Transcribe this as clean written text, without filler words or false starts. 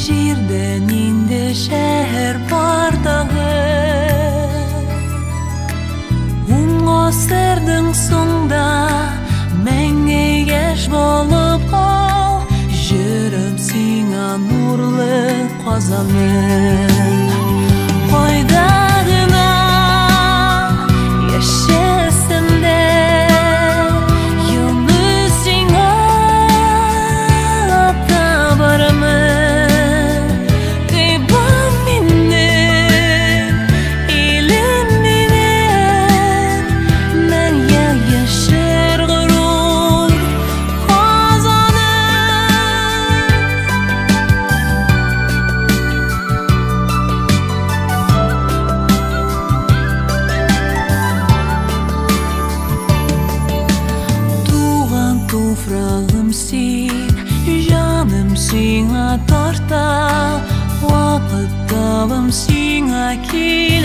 жерден инде шәһәр бардагы Ғасырдың соңда мәңгі еш болып қал жүріп сиңа нұрлы қазанмен қойдағына ешесімде юны сиңа табарымы Туфрağım sen, canım sina tarta, vakit tavım sina ki